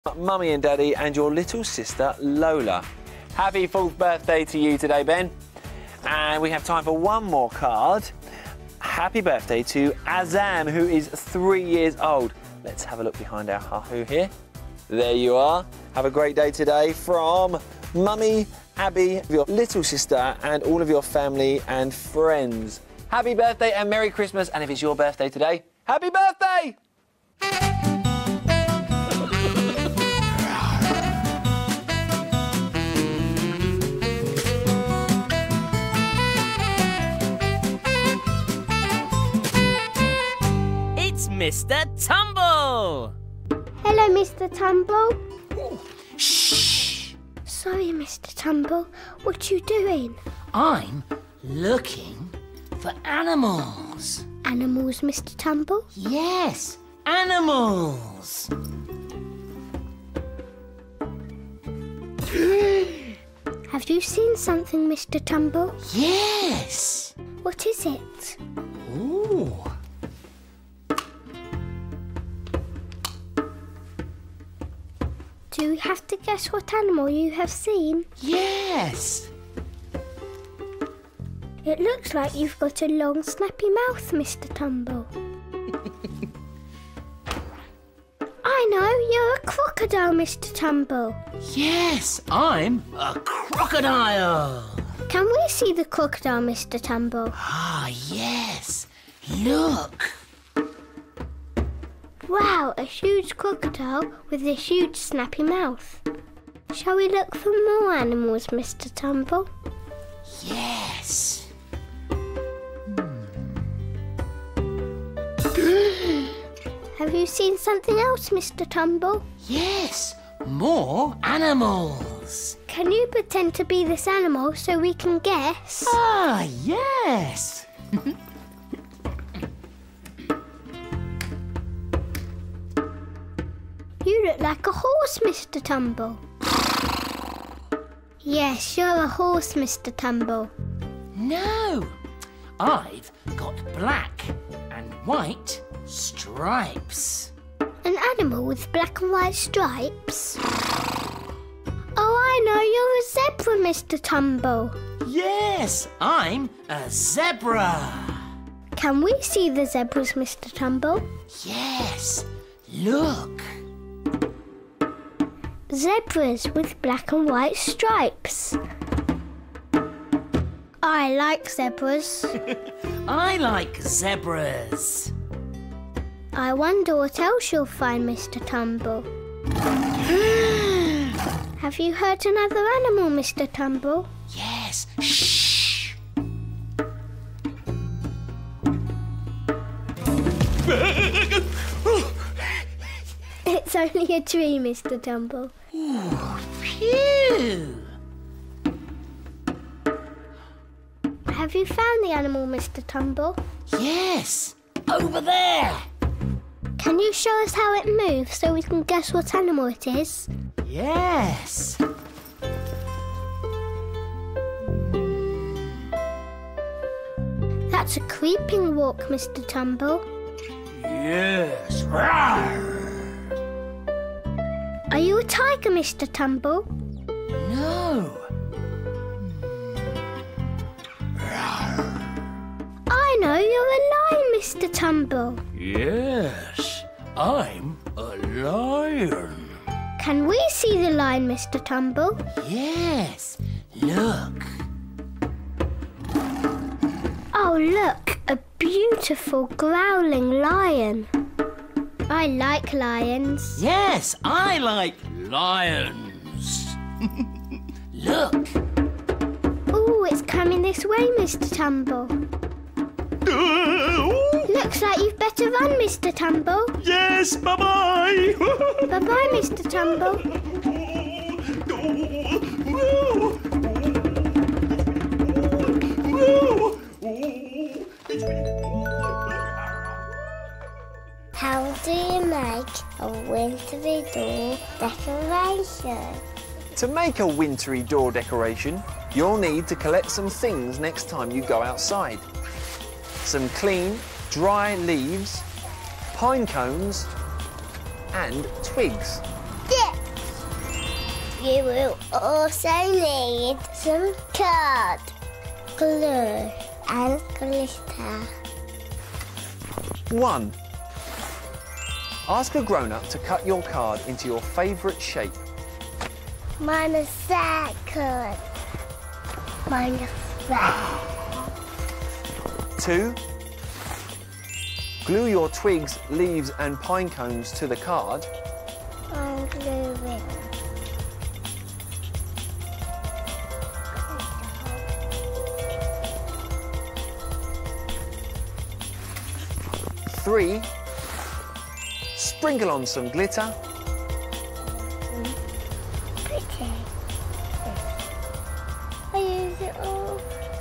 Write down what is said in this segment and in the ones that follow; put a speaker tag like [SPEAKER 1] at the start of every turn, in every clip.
[SPEAKER 1] Mummy and Daddy and your little sister Lola. Happy 4th birthday to you today, Ben. And we have time for one more card. Happy birthday to Azam, who is 3 years old. Let's have a look behind our hahoo here. There you are. Have a great day today from Mummy, Abby, your little sister and all of your family and friends. Happy birthday and Merry Christmas. And if it's your birthday today, happy birthday!
[SPEAKER 2] Mr. Tumble!
[SPEAKER 3] Hello, Mr. Tumble. Shh! Sorry, Mr. Tumble. What are you doing?
[SPEAKER 2] I'm looking for animals.
[SPEAKER 3] Animals, Mr. Tumble?
[SPEAKER 2] Yes, animals.
[SPEAKER 3] Have you seen something, Mr. Tumble?
[SPEAKER 2] Yes.
[SPEAKER 3] What is it?
[SPEAKER 2] Ooh.
[SPEAKER 3] Do you have to guess what animal you have seen?
[SPEAKER 2] Yes.
[SPEAKER 3] It looks like you've got a long, snappy mouth, Mr. Tumble. I know, you're a crocodile, Mr. Tumble.
[SPEAKER 2] Yes, I'm a crocodile.
[SPEAKER 3] Can we see the crocodile, Mr. Tumble?
[SPEAKER 2] Ah, yes. Look.
[SPEAKER 3] Wow, a huge crocodile with a huge snappy mouth. Shall we look for more animals, Mr. Tumble?
[SPEAKER 2] Yes.
[SPEAKER 3] Have you seen something else, Mr. Tumble?
[SPEAKER 2] Yes, more animals.
[SPEAKER 3] Can you pretend to be this animal so we can guess?
[SPEAKER 2] Ah, yes.
[SPEAKER 3] You look like a horse, Mr. Tumble. Yes, you're a horse, Mr. Tumble.
[SPEAKER 2] No, I've got black and white stripes.
[SPEAKER 3] An animal with black and white stripes? Oh, I know, you're a zebra, Mr. Tumble.
[SPEAKER 2] Yes, I'm a zebra.
[SPEAKER 3] Can we see the zebras, Mr. Tumble?
[SPEAKER 2] Yes, look.
[SPEAKER 3] Zebras with black and white stripes. I like zebras.
[SPEAKER 2] I like zebras.
[SPEAKER 3] I wonder what else you'll find, Mr. Tumble. Have you heard another animal, Mr. Tumble?
[SPEAKER 2] Yes, shh.
[SPEAKER 3] It's only a tree, Mr. Tumble.
[SPEAKER 2] Ooh, phew.
[SPEAKER 3] Have you found the animal, Mr. Tumble?
[SPEAKER 2] Yes, over there.
[SPEAKER 3] Can you show us how it moves so we can guess what animal it is?
[SPEAKER 2] Yes.
[SPEAKER 3] That's a creeping walk, Mr. Tumble.
[SPEAKER 2] Yes. Rawr.
[SPEAKER 3] Are you a tiger, Mr. Tumble?
[SPEAKER 2] No.
[SPEAKER 3] I know, you're a lion, Mr. Tumble.
[SPEAKER 2] Yes, I'm a lion.
[SPEAKER 3] Can we see the lion, Mr. Tumble?
[SPEAKER 2] Yes, look.
[SPEAKER 3] Oh, look, a beautiful growling lion. I like lions.
[SPEAKER 2] Yes, I like lions. Look.
[SPEAKER 3] Oh, it's coming this way, Mr. Tumble. Looks like you've better run, Mr. Tumble.
[SPEAKER 2] Yes, bye-bye.
[SPEAKER 3] Bye-bye, Mr. Tumble. How do you make a wintry door decoration?
[SPEAKER 1] To make a wintry door decoration, you'll need to collect some things next time you go outside. Some clean, dry leaves, pine cones and twigs.
[SPEAKER 3] Yeah. You will also need some card, glue and glitter.
[SPEAKER 1] 1. Ask a grown-up to cut your card into your favourite shape.
[SPEAKER 3] Mine is circle. Mine is round.
[SPEAKER 1] 2. Glue your twigs, leaves and pine cones to the card.
[SPEAKER 3] I'm gluing.
[SPEAKER 1] 3. Sprinkle on some glitter.
[SPEAKER 3] Pretty. I use it all.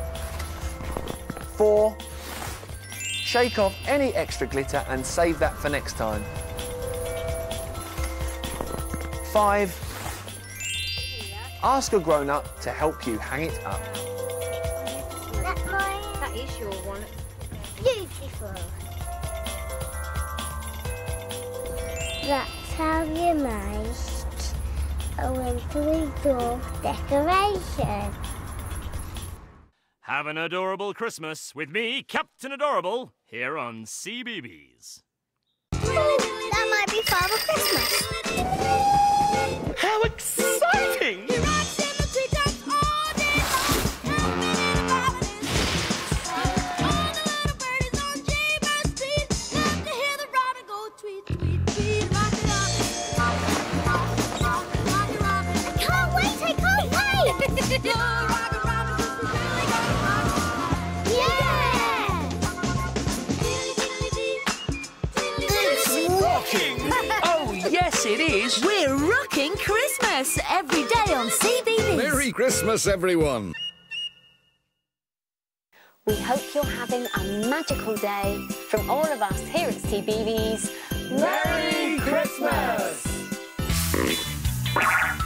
[SPEAKER 1] 4. Shake off any extra glitter and save that for next time. 5. Ask a grown-up to help you hang it up.
[SPEAKER 3] That's mine.
[SPEAKER 4] That is your one.
[SPEAKER 3] Beautiful. That's how you make a wintry door decoration.
[SPEAKER 5] Have an adorable Christmas with me, Captain Adorable, here on CBeebies.
[SPEAKER 3] That might be Father Christmas.
[SPEAKER 1] How exciting!
[SPEAKER 2] Oh, yes, it is.
[SPEAKER 6] We're rocking Christmas every day on CBeebies.
[SPEAKER 7] Merry Christmas, everyone.
[SPEAKER 8] We hope you're having a magical day. From all of us here at CBeebies,
[SPEAKER 1] Merry Christmas!